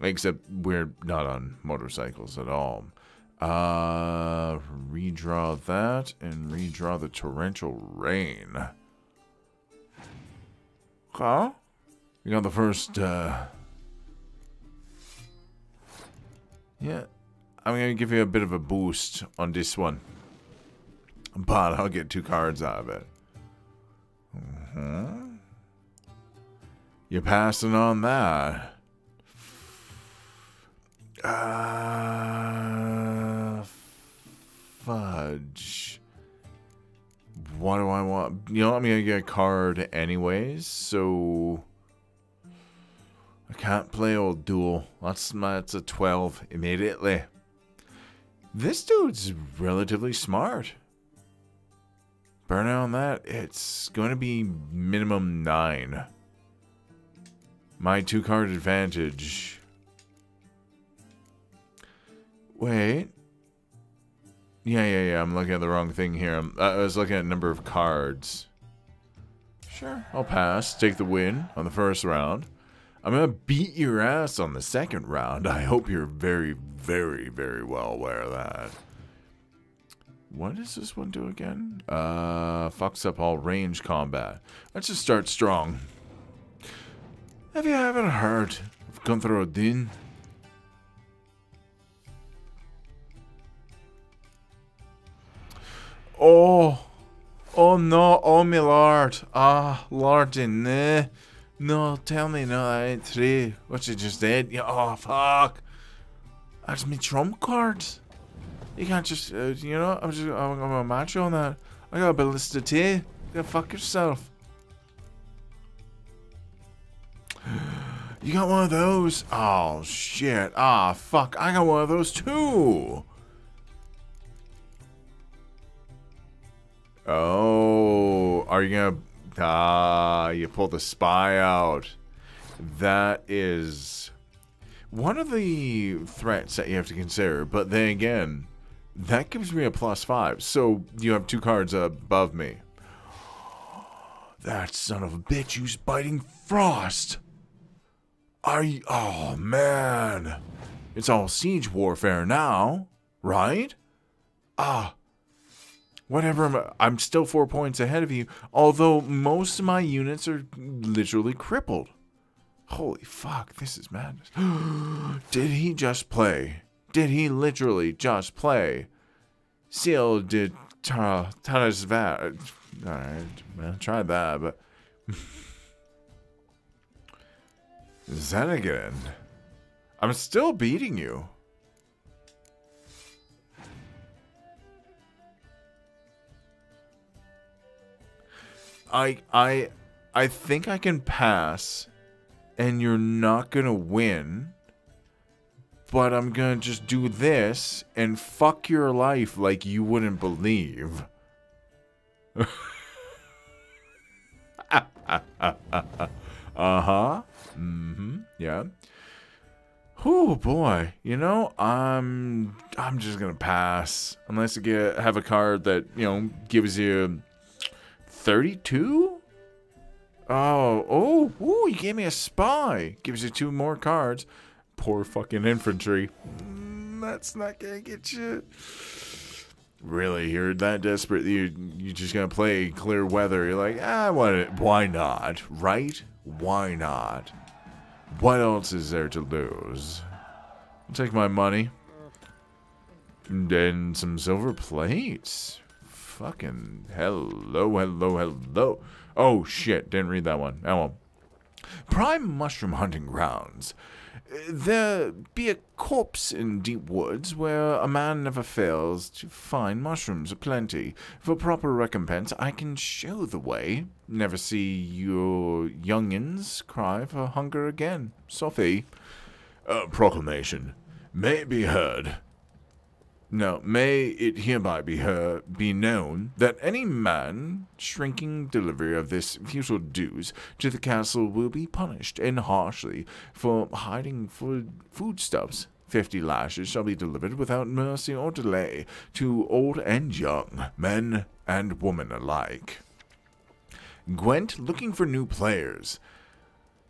Except we're not on motorcycles at all. Redraw that and redraw the torrential rain. Huh? You got the first, yeah. I'm gonna give you a bit of a boost on this one. But I'll get 2 cards out of it. You're passing on that. Fudge. What do I want? You know, I'm gonna get a card anyways, so I can't play old duel. That's a 12 immediately. This dude's relatively smart. Burn on that. It's going to be minimum 9. My 2-card advantage. Wait. Yeah. I'm looking at the wrong thing here. I was looking at number of cards. Sure, I'll pass. Take the win on the first round. I'm going to beat your ass on the second round. I hope you're very, very, very well aware of that. What does this one do again? Fucks up all range combat. Let's just start strong. Have you ever heard of Gunther Odin? Oh no, oh my lord. Lordy, nah. No, tell me no, I ain't 3. What you just did? Oh, fuck. That's me trump cards. You can't just, you know, I'm gonna match you on that. I got a ballista tea. You gotta fuck yourself. You got one of those? Oh, shit. Fuck. I got one of those too. Oh, are you gonna... you pulled the spy out. That is one of the threats that you have to consider. But then again, that gives me a +5. So you have 2 cards above me. That son of a bitch who's biting frost. Are you... Oh, man. It's all siege warfare now, right? Whatever, I'm still 4 points ahead of you, although most of my units are literally crippled. Holy fuck, this is madness. Did he just play? Did he literally just play? Seal did Tarazvat. Alright, I tried that, but... Zenigan. I'm still beating you. I think I can pass, and you're not gonna win, but I'm gonna just do this and fuck your life like you wouldn't believe. Yeah. Oh boy, you know, I'm just gonna pass unless you have a card that, you know, gives you 32? Oh, you gave me a spy. Gives you 2 more cards. Poor fucking infantry. That's not gonna get you. Really, you're that desperate that you're just gonna play clear weather. You're like, why not? Right? Why not? What else is there to lose? I'll take my money. And then some silver plates. Fucking hello. Oh shit, didn't read that one. Oh well. Prime mushroom hunting grounds. There be a corpse in deep woods where a man never fails to find mushrooms aplenty. For proper recompense, I can show the way. Never see your youngins cry for hunger again. Sophie. Proclamation. May it be heard. No, may it hereby be known that any man shrinking delivery of this futile dues to the castle will be punished, and harshly, for hiding foodstuffs. 50 lashes shall be delivered without mercy or delay to old and young, men and women alike. Gwent looking for new players.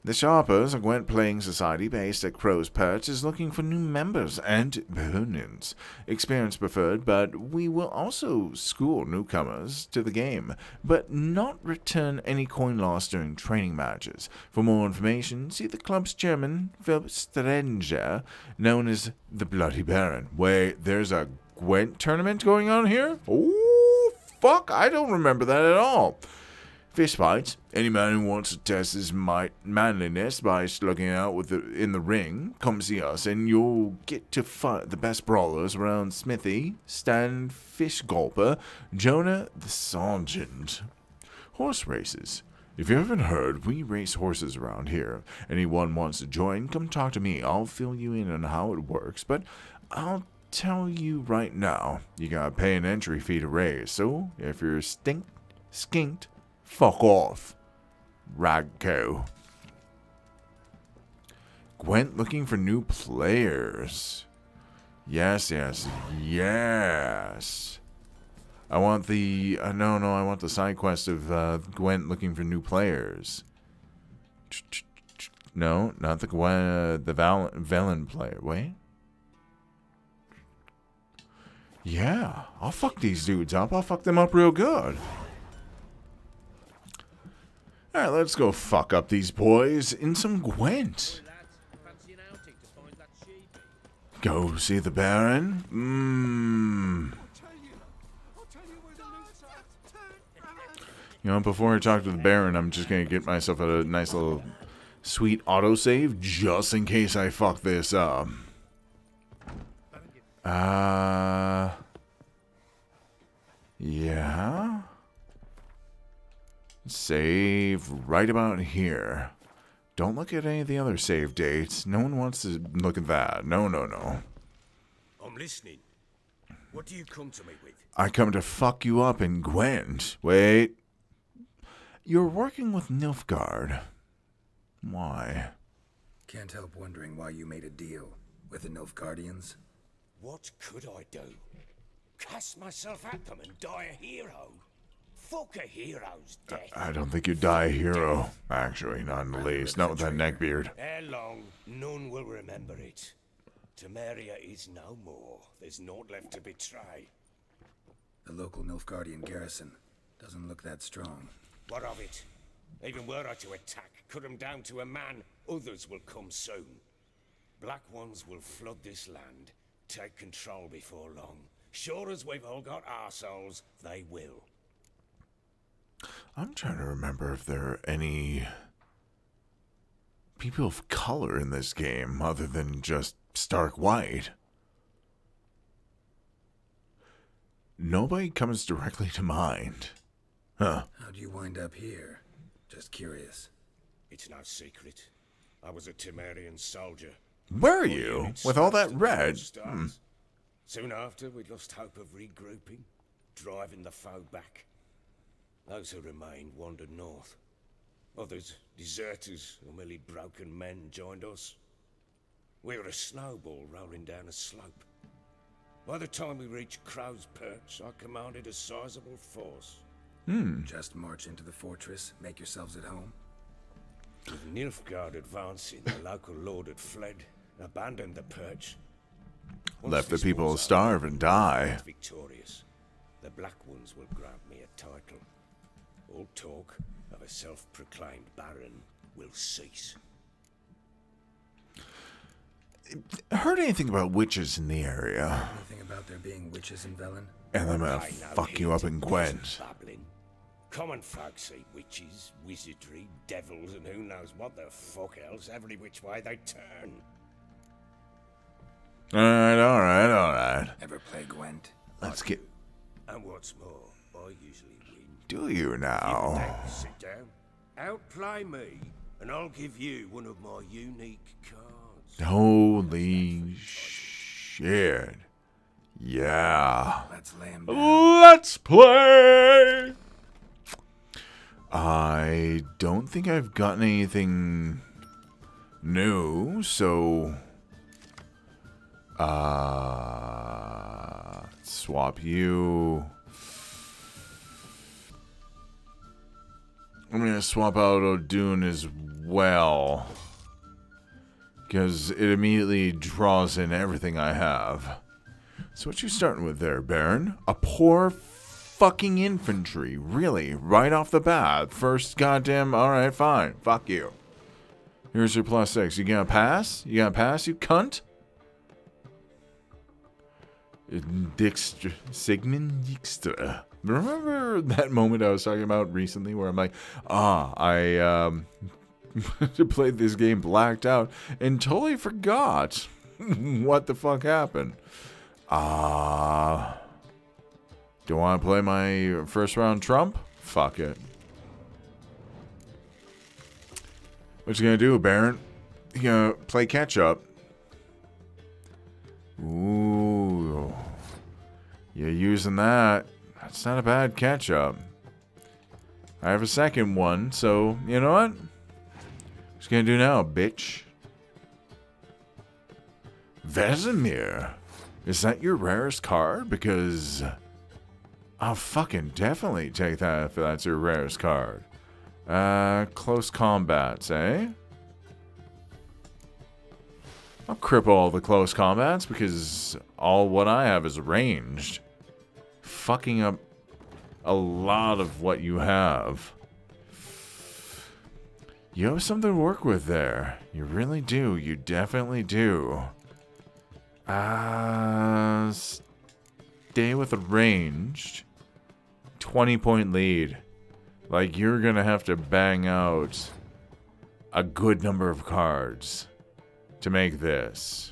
The Sharpers, a Gwent playing society based at Crow's Perch, is looking for new members and opponents. Experience preferred, but we will also school newcomers to the game, but not return any coin lost during training matches. For more information, see the club's chairman, Philip Stranger, known as the Bloody Baron. Wait, there's a Gwent tournament going on here? Oh, fuck, I don't remember that at all. Fist fights. Any man who wants to test his manliness by slugging out in the ring, come see us, and you'll get to fight the best brawlers around Smithy, Stan Fishgulper, Jonah the Sergeant. Horse races. If you haven't heard, we race horses around here. Anyone wants to join, come talk to me. I'll fill you in on how it works, but I'll tell you right now, you gotta pay an entry fee to race, so if you're skinked, fuck off. Ragco. Gwent looking for new players. Yes. I want the... no, I want the side quest of Gwent looking for new players. No, not the Gwent, the Velen player. Wait. Yeah, I'll fuck these dudes up. I'll fuck them up real good. Alright, let's go fuck up these boys in some Gwent. Go see the Baron? You know, before I talk to the Baron, I'm just gonna get myself a nice little sweet autosave just in case I fuck this up. Yeah. Save right about here. Don't look at any of the other save dates. No one wants to look at that. No. I'm listening. What do you come to me with? I come to fuck you up in Gwent. Wait. You're working with Nilfgaard. Why? Can't help wondering why you made a deal with the Nilfgaardians. What could I do? Cast myself at them and die a hero? Fuck a hero's death. I don't think you'd die a hero. Actually, not in the least. Not with that neckbeard. Ere long, none will remember it. Temeria is no more. There's naught left to betray. The local Nilfgaardian garrison doesn't look that strong. What of it? Even were I to attack, cut them down to a man, others will come soon. Black ones will flood this land, take control before long. Sure as we've all got arseholes, they will. I'm trying to remember if there are any people of color in this game other than just stark white. Nobody comes directly to mind. Huh. How'd you wind up here? Just curious. It's no secret. I was a Temerian soldier. Where are you? With all that red? Soon after, we lost hope of regrouping, driving the foe back. Those who remained wandered north. Others, deserters or merely broken men, joined us. We were a snowball rolling down a slope. By the time we reached Crow's Perch, I commanded a sizable force. Just march into the fortress, make yourselves at home? With Nilfgaard advancing, the local lord had fled, abandoned the perch. Left the people to starve and die. Victorious, the Black Ones will grant me a title. All talk of a self-proclaimed baron will cease. Heard anything about witches in the area? Anything about there being witches in Velen? And I'm gonna fuck you up in Gwent. Common folk see witches, wizardry, devils, and who knows what the fuck else every which way they turn. Alright. Ever play Gwent? Let's get... And what's more, I usually win. Do you now? Sit down, outplay me, and I'll give you one of my unique cards. Holy shit. Yeah. Let's lay him down. Let's play! I don't think I've gotten anything new, so... swap you. I'm gonna swap out O'Doon as well. Because it immediately draws in everything I have. So what you starting with there, Baron? A poor fucking infantry. Really? Right off the bat. First goddamn... Alright, fine. Fuck you. Here's your +6. You gonna pass? You gonna pass, you cunt? Sigmund Dijkstra. Remember that moment I was talking about recently where I'm like, I played this game blacked out and totally forgot what the fuck happened. Do I want to play my first round Trump? Fuck it. What you gonna do, Baron? You gonna play catch up? Ooh. You're using that. That's not a bad catch up. I have a second one, so you know what? What's gonna do now, bitch? Vesemir. Is that your rarest card? Because I'll fucking definitely take that if that's your rarest card. Close combats, eh? I'll cripple all the close combats because all what I have is ranged. Fucking up a lot of what you have. You have something to work with there. You really do. You definitely do. Stay with a ranged 20-point lead. Like, you're gonna have to bang out a good number of cards to make this.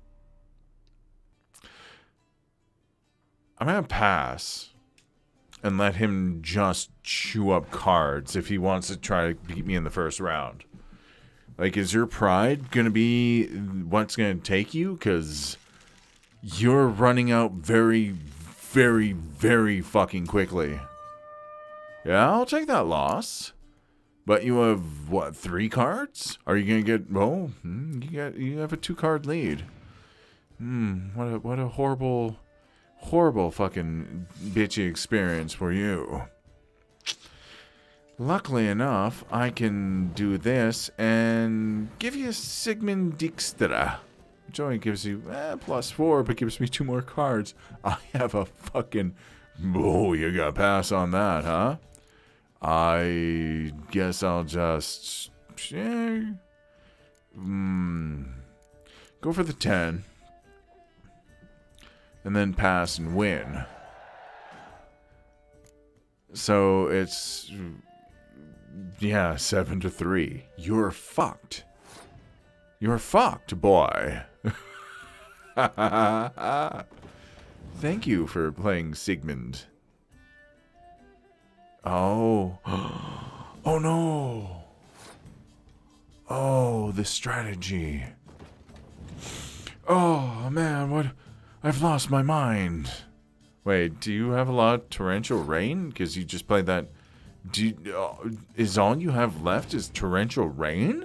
I'm gonna pass and let him just chew up cards if he wants to try to beat me in the first round. Like, is your pride gonna be what's gonna take you? Because you're running out very, very, very fucking quickly. Yeah, I'll take that loss. But you have, what, 3 cards? Are you gonna get, oh, you have a 2-card lead. What a horrible, horrible fucking bitchy experience for you. Luckily enough, I can do this and give you Sigmund Dijkstra. Which only gives you +4, but gives me 2 more cards. I have a fucking... Oh, you gotta pass on that, huh? I guess I'll just... Go for the 10. And then pass and win. So it's... Yeah, 7-3. You're fucked. You're fucked, boy. Thank you for playing Sigmund. Oh. Oh no. Oh, the strategy. Oh man, what? I've lost my mind. Wait, do you have a lot of torrential rain? Because you just played that. Is all you have left is torrential rain?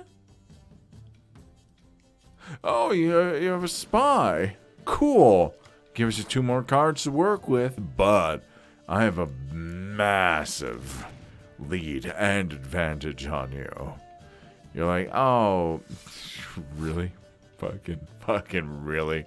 Oh, you have a spy. Cool. Gives you 2 more cards to work with, but I have a massive lead and advantage on you. You're like, oh, really? Fucking really?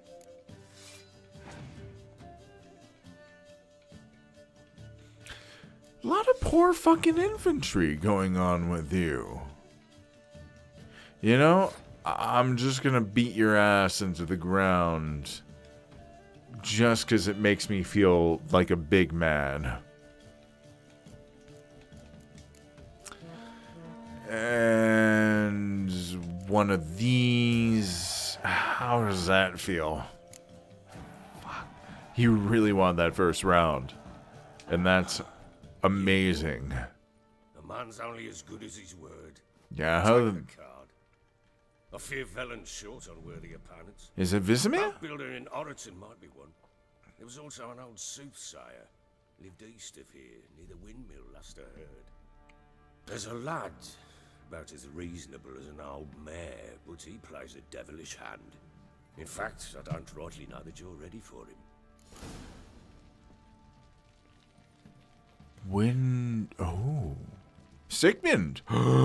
A lot of poor fucking infantry going on with you. You know, I'm just gonna beat your ass into the ground just because it makes me feel like a big man. And one of these... How does that feel? Fuck. You really won that first round. And that's amazing. A man's only as good as his word. Yeah, Take how... the card. A few felons short on worthy opponents. Is it Vesemir? A builder in Oroton might be one. There was also an old soothsayer. Lived east of here, near the windmill, last I heard. There's a lad, about as reasonable as an old mare, but he plays a devilish hand. In fact, I don't rightly know that you're ready for him. Oh. Sigmund.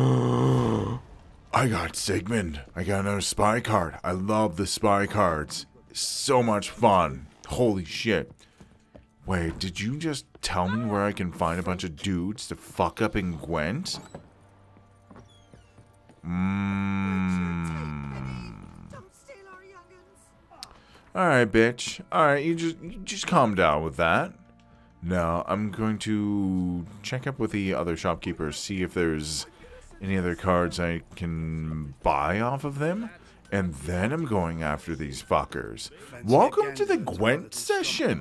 I got Sigmund. I got another spy card. I love the spy cards. So much fun. Holy shit. Wait, did you just tell me where I can find a bunch of dudes to fuck up in Gwent? Alright, bitch. Alright, you just calm down with that. Now, I'm going to check up with the other shopkeepers, see if there's any other cards I can buy off of them. And then I'm going after these fuckers. Welcome to the Gwent session.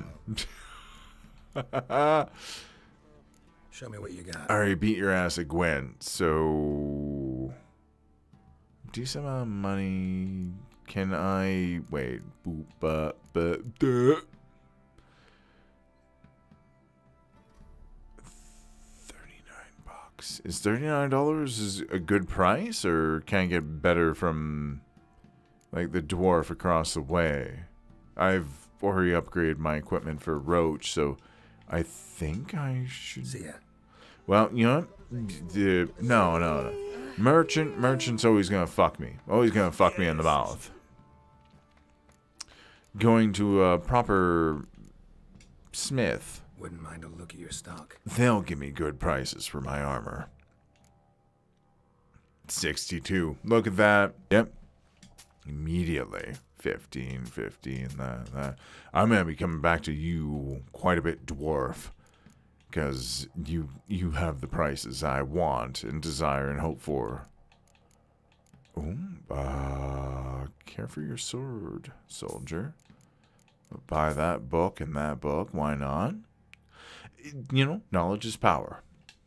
Show me what you got. I already beat your ass at Gwent, so... decent amount of money. Can I... wait. Boop, duh. 39 bucks. Is $39 is a good price, or can I get better from, like, the dwarf across the way? I've already upgraded my equipment for Roach, so I think I should... See ya. Well, you know what? No. Merchant's always gonna fuck me. Always gonna fuck me in the mouth. Going to a proper smith. Wouldn't mind a look at your stock. They'll give me good prices for my armor. 62. Look at that. Yep. Immediately. 15, that. I'm gonna be coming back to you quite a bit, dwarf. Because you have the prices I want and desire and hope for. Care for your sword, soldier. Buy that book and that book. Why not? You know, knowledge is power.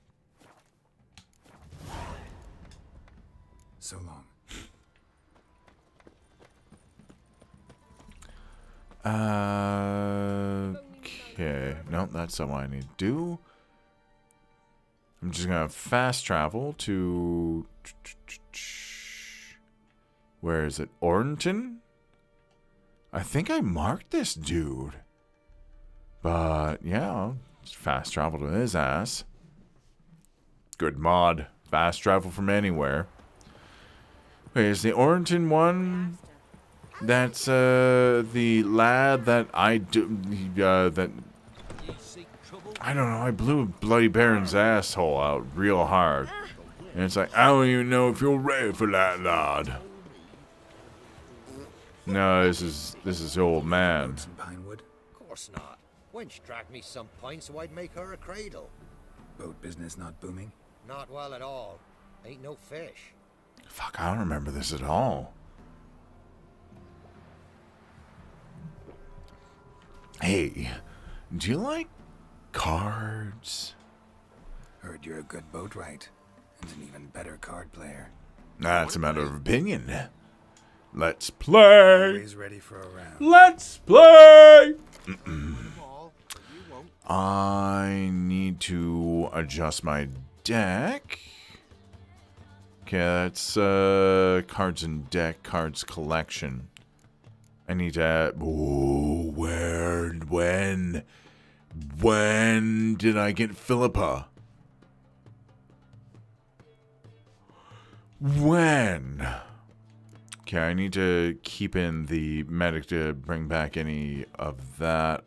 So long. Okay. Nope, that's not what I need to do. I'm just gonna fast travel to... where is it? Ornton? I think I marked this dude. But, yeah, I'll just fast travel to his ass. Good mod. Fast travel from anywhere. Wait, is the Ornton one... that's, the lad that I do... that... I don't know, I blew Bloody Baron's asshole out real hard. And it's like, I don't even know if you're ready for that, lad. No, this is the old man. Some pine wood? Of course not. Wench dragged me some pine so I'd make her a cradle. Boat business not booming? Not well at all. Ain't no fish. Fuck, I don't remember this at all. Hey, do you like cards? Heard you're a good boatwright and an even better card player. That's a matter of opinion. Let's play. Always ready for a round. Let's play. I need to adjust my deck. Okay, that's cards and deck, cards collection. I need to add... ooh, when did I get Philippa? When? Okay, I need to keep in the medic to bring back any of that.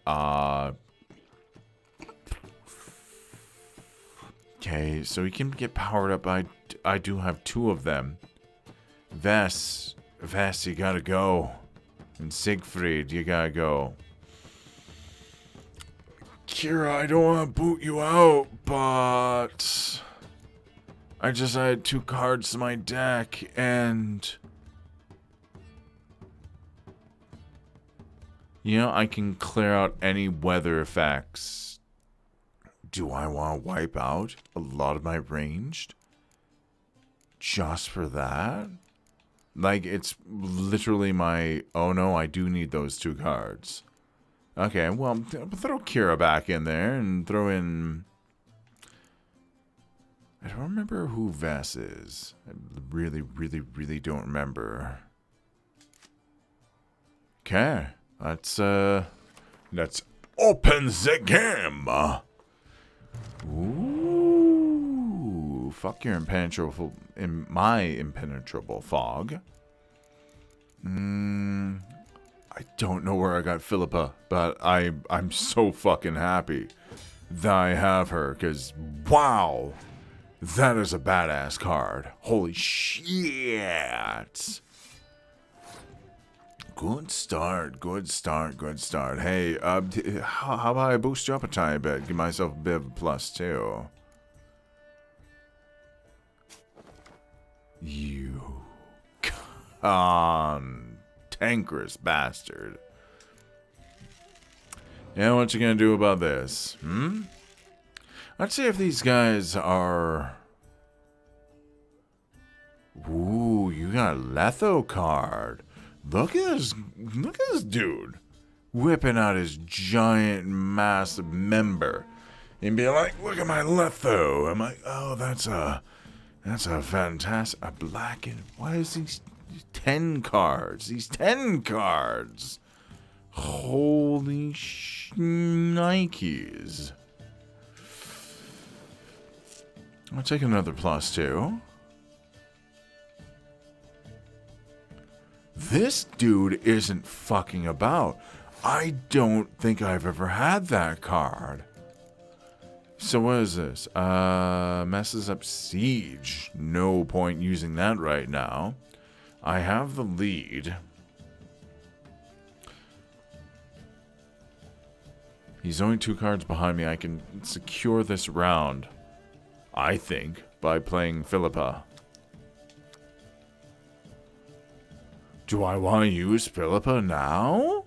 Okay, so he can get powered up. I do have 2 of them. Vess, you gotta go. And Siegfried, you gotta go. Kira, I don't want to boot you out, but... I just added 2 cards to my deck, and... you know, I can clear out any weather effects. Do I want to wipe out a lot of my ranged? Just for that? Like, it's literally my... oh no, I do need those 2 cards. Okay, well, throw Kira back in there and throw in... I don't remember who Vess is. I really don't remember. Okay, let's open the game. Ooh, fuck your impenetrable, in my impenetrable fog. I don't know where I got Philippa, but I'm so fucking happy that I have her, because wow, that is a badass card. Holy shit. Good start, good start, good start. Hey, how about I boost you up a tiny bit? Give myself a bit of a +2. You cantankerous bastard. Yeah, what you gonna do about this? Let's see if these guys are... Ooh, you got a Letho card. Look at this dude whipping out his giant, massive member and being like, "Look at my Letho." I'm like, "Oh, that's a fantastic, a black and what is these 10 cards? These 10 cards, holy Nikes!" I'll take another +2. This dude isn't fucking about. I don't think I've ever had that card. So what is this? Messes up Siege. No point using that right now. I have the lead. He's only 2 cards behind me. I can secure this round, I think, by playing Philippa. Do I want to use Philippa now?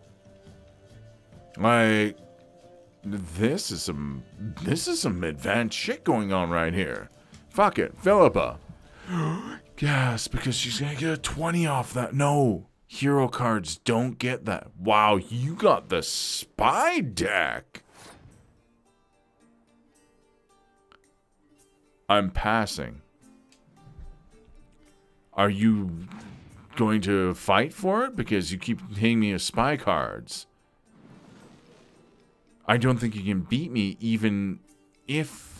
Like, this is some advanced shit going on right here. Fuck it, Philippa. Yes, because she's gonna get a 20 off that. No, hero cards don't get that. Wow, you got the spy deck. I'm passing. Are you going to fight for it? Because you keep hitting me with spy cards. I don't think you can beat me even if...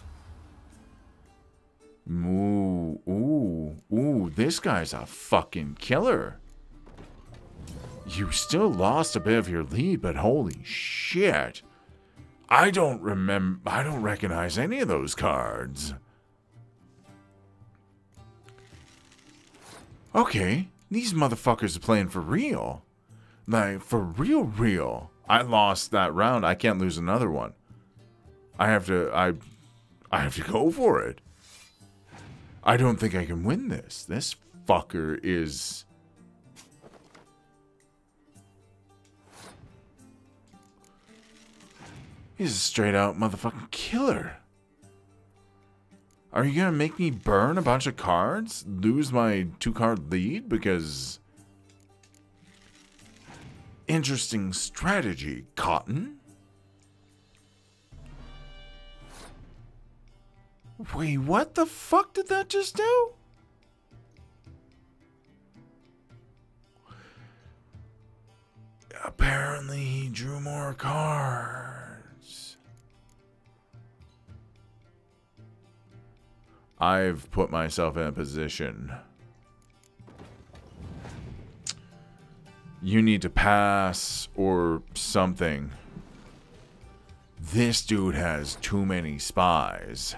Ooh, this guy's a fucking killer. You still lost a bit of your lead, but holy shit. I don't recognize any of those cards. Okay, these motherfuckers are playing for real. Like, for real. I lost that round. I can't lose another one. I have to go for it. I don't think I can win this. This fucker is... He's a straight out motherfucking killer. Are you gonna make me burn a bunch of cards? Lose my 2-card lead? Because... Interesting strategy, Cotton. Wait, what the fuck did that just do? Apparently he drew more cards. I've put myself in a position. You need to pass or something. This dude has too many spies.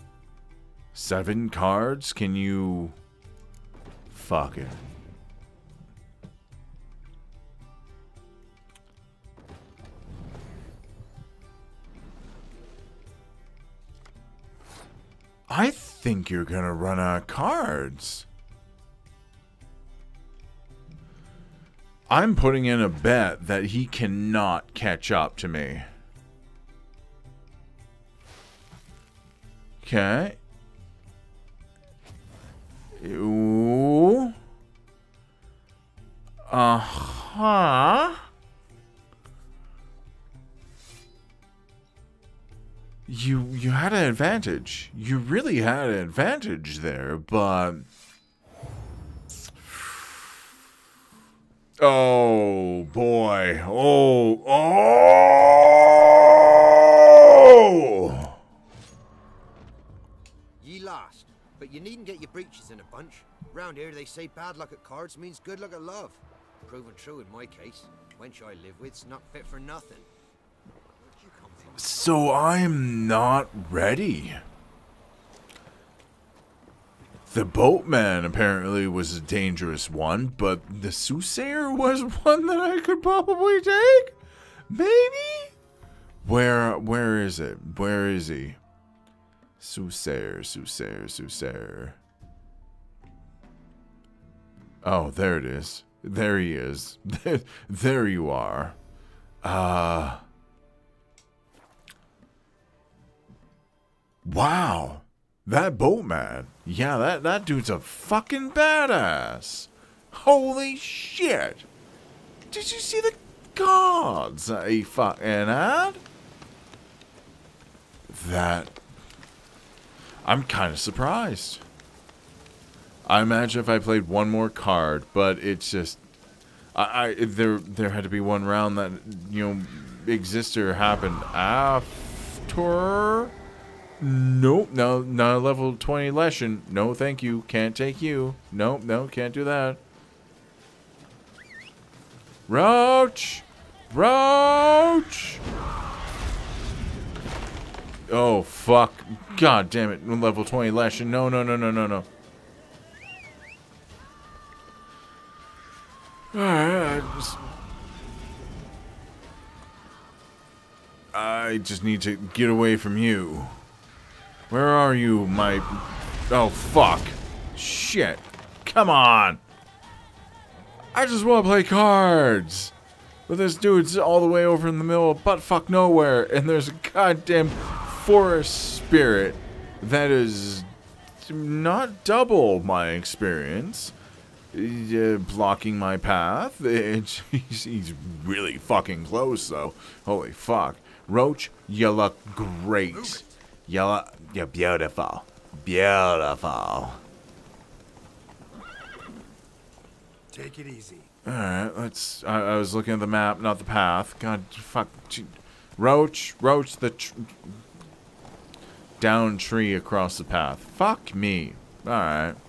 7 cards? Can you... Fuck it. I think you're gonna run out of cards. I'm putting in a bet that he cannot catch up to me. Okay. Ooh. Uh-huh. You had an advantage. You really had an advantage there, but... Oh, boy. Oh! Ye lost. But you needn't get your breeches in a bunch. Round here they say bad luck at cards means good luck at love. Proven true in my case. Wench I live with's not fit for nothing. Where'd you come from? So I'm not ready. The boatman apparently was a dangerous one, but the soothsayer was one that I could probably take? Maybe? Where is it? Where is he? Soothsayer. Oh, there it is. There he is. There you are. Wow. That boatman. Yeah, that dude's a fucking badass. Holy shit. Did you see the gods that he fucking had? That... I'm kind of surprised. I imagine if I played one more card, but it's just... There had to be one round that, you know, existed or happened after... Nope, no, not a level 20 lesson. No, thank you. Can't take you. Nope, no, can't do that. Roach! Roach! Oh, fuck. God damn it. Level 20 lesson. No. Alright, I just need to get away from you. Where are you, my... Oh, fuck. Shit. Come on. I just want to play cards. But this dude's all the way over in the middle of buttfuck nowhere. And there's a goddamn forest spirit that is not double my experience. Blocking my path. He's really fucking close, though. Holy fuck. Roach, you look great. You're beautiful. Beautiful. Take it easy. Alright, let's... I was looking at the map, not the path. God, fuck. Roach, the... down tree across the path. Fuck me. Alright.